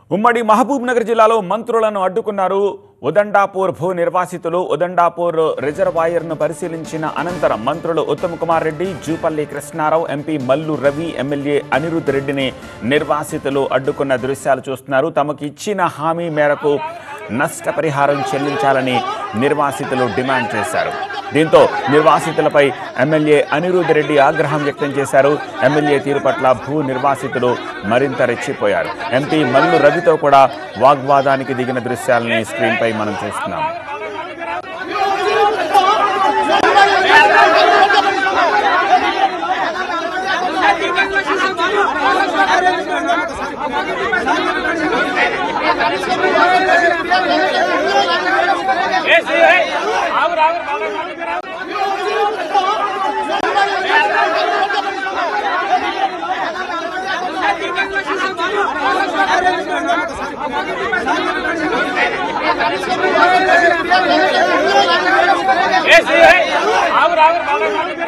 ఉమ్మడి మహబూబ్ నగర్ జిల్లాలో మంత్రులను అడ్డుకున్నారు ఉదండాపూర్ భూ నిర్వాసితులు. ఉదండాపూర్ రిజర్వాయర్ను పరిశీలించిన అనంతరం మంత్రులు ఉత్తమ్ కుమార్ రెడ్డి, జూపల్లి కృష్ణారావు, ఎంపీ మల్లు రవి, ఎమ్మెల్యే అనిరుద్ రెడ్డిని నిర్వాసితులు అడ్డుకున్న దృశ్యాలు చూస్తున్నారు. తమకు ఇచ్చిన హామీ మేరకు నష్టపరిహారం చెల్లించాలని నిర్వాసితులు డిమాండ్ చేశారు. దీంతో నిర్వాసితులపై ఎమ్మెల్యే అనిరుద్ రెడ్డి ఆగ్రహం వ్యక్తం చేశారు. ఎమ్మెల్యే తీరు పట్ల భూ నిర్వాసితులు మరింత రెచ్చిపోయారు. ఎంపీ మల్లు రవితో కూడా వాగ్వాదానికి దిగిన దృశ్యాలని స్క్రీన్ పై మనం చూస్తున్నాం. Yes,